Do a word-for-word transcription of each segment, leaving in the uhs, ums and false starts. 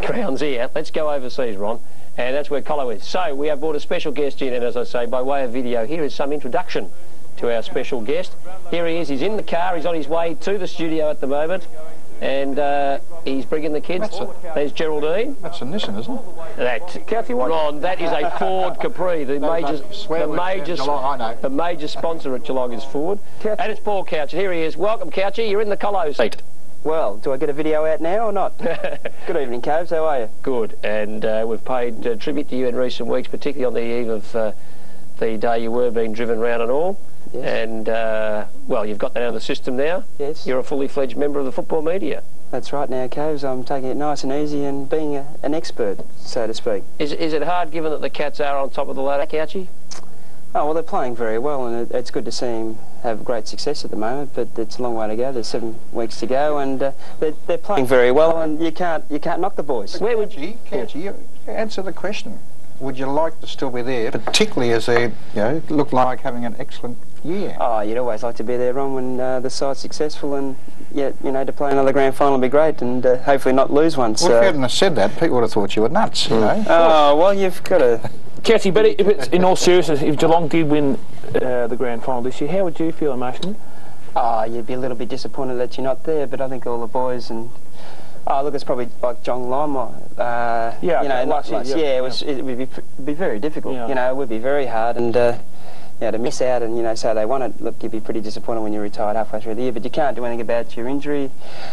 grounds here. Let's go overseas, Ron. And that's where Colo is. So we have brought a special guest in, and as I say, by way of video, here is some introduction to our special guest. Here he is. He's in the car. He's on his way to the studio at the moment. And uh, he's bringing the kids. A, There's Geraldine. That's a Nissan, isn't it? That, Ron, that is a Ford Capri. The major, the major, Geelong, I know. the major sponsor at Geelong is Ford. Couch. And it's Paul Couch. Here he is. Welcome, Couchy. You're in the Colo seat. Well, do I get a video out now or not? Good evening, Coves. How are you? Good. And uh, we've paid uh, tribute to you in recent weeks, particularly on the eve of uh, the day you were being driven round and all. Yes. And, uh, well, you've got that out of the system now. Yes. You're a fully fledged member of the football media. That's right now, Coves. I'm taking it nice and easy and being a, an expert, so to speak. Is, is it hard, given that the Cats are on top of the ladder, Couchy? Oh, well, they're playing very well, and it, it's good to see them have great success at the moment, but it's a long way to go. There's seven weeks to go, and uh, they're, they're playing very well, and you can't you can't knock the boys. Where would you, Couchy, you answer the question? Would you like to still be there, particularly as they, you know, look like having an excellent year? Oh, you'd always like to be there, Ron, when uh, the side's successful, and yet, you know, to play another grand final would be great, and uh, hopefully not lose one. Well, so. if you hadn't have said that, people would have thought you were nuts, you know. Oh, well, you've got to... Couchy, but if it's in all seriousness, if Geelong did win uh, the grand final this year, how would you feel emotionally? Oh, you'd be a little bit disappointed that you're not there, but I think all the boys and... Oh, look, it's probably like John Lima. Uh, yeah, you know, okay, last, last year, yeah, yeah, it, was, yeah. it would be, be very difficult. Yeah. You know, it would be very hard, and uh, yeah, to miss out and, you know, say they won it, look, you'd be pretty disappointed when you're retired halfway through the year, but you can't do anything about your injury.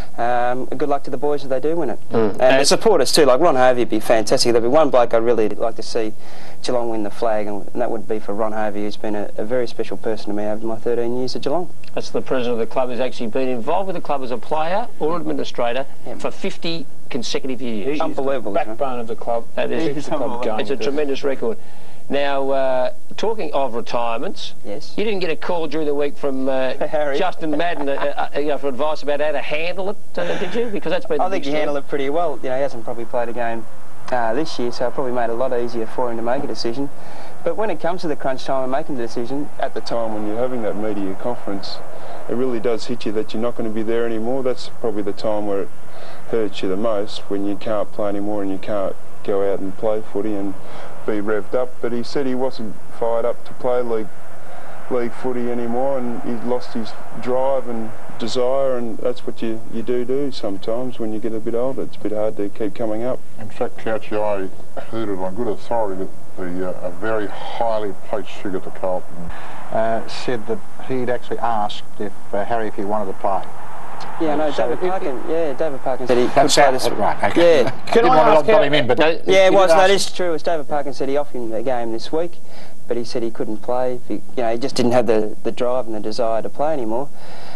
Um, good luck to the boys if they do win it. Mm. And, and the supporters too, like Ron Hovey would be fantastic. There'd be one bloke I'd really like to see Geelong win the flag, and, and that would be for Ron Hovey, who's been a, a very special person to me over my thirteen years at Geelong. That's the president of the club, who's actually been involved with the club as a player or administrator yeah. for fifty consecutive years. He's unbelievable. The backbone of the club. That is, the club going. It's a tremendous record. Now, uh, talking of retirements, yes. You didn't get a call during the week from uh, Justin Madden uh, uh, you know, for advice about how to handle it, uh, did you? Because that's been. I think he handled it pretty well. You know, he hasn't probably played a game uh, this year, so it probably made it a lot easier for him to make a decision. But when it comes to the crunch time of making the decision, at the time when you're having that media conference, it really does hit you that you're not going to be there anymore. That's probably the time where it hurts you the most, when you can't play anymore and you can't go out and play footy and be revved up. But he said he wasn't fired up to play league league footy anymore, and he lost his drive and desire, and that's what you, you do do sometimes when you get a bit older. It's a bit hard to keep coming up. In fact, Couchy, I heard it on good authority that the, uh, a very highly placed figure to Carlton uh, said that he'd actually asked if uh, Harry if he wanted to play. Yeah, no, so David Parkin. Yeah, David Parkin said he could play this. Right, okay. Yeah, Can I ask him in, but no, yeah, it was. That is true. It was David Parkin said he offered him a game this week, but he said he couldn't play. He, you know, he just didn't have the the drive and the desire to play anymore.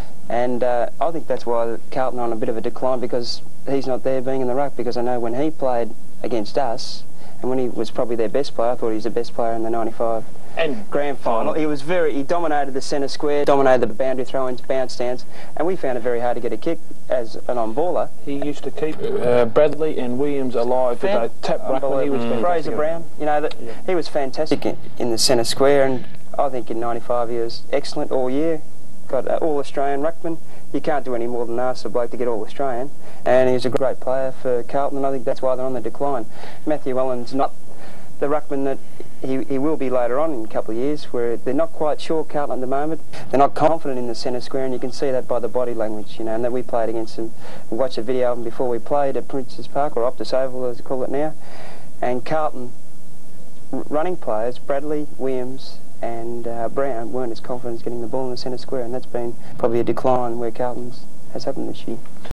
And uh, I think that's why Carlton are on a bit of a decline, because he's not there being in the ruck. Because I know when he played against us, and when he was probably their best player, I thought he was the best player in the ninety-five and grand final. He was very, he dominated the centre square, dominated the boundary throw-ins, bounce downs, and we found it very hard to get a kick as an on-baller. He used to keep uh, Bradley and Williams alive with a tap ruck when he was mm. Fraser Brown, you know, that yeah. He was fantastic in, in the centre square, and I think in ninety-five he was excellent all year. Got uh, all-Australian ruckman. You can't do any more than ask a bloke to get all-Australian, and he was a great player for Carlton, and I think that's why they're on the decline. Matthew Allen's not the ruckman that he, he will be later on in a couple of years, where they're not quite sure, Carlton, at the moment. They're not confident in the centre square, and you can see that by the body language, you know, and that we played against them. We watched a video of them before we played at Princes Park, or Optus Oval as they call it now, and Carlton running players, Bradley, Williams and uh, Brown, weren't as confident as getting the ball in the centre square, and that's been probably a decline where Carlton's has happened this year.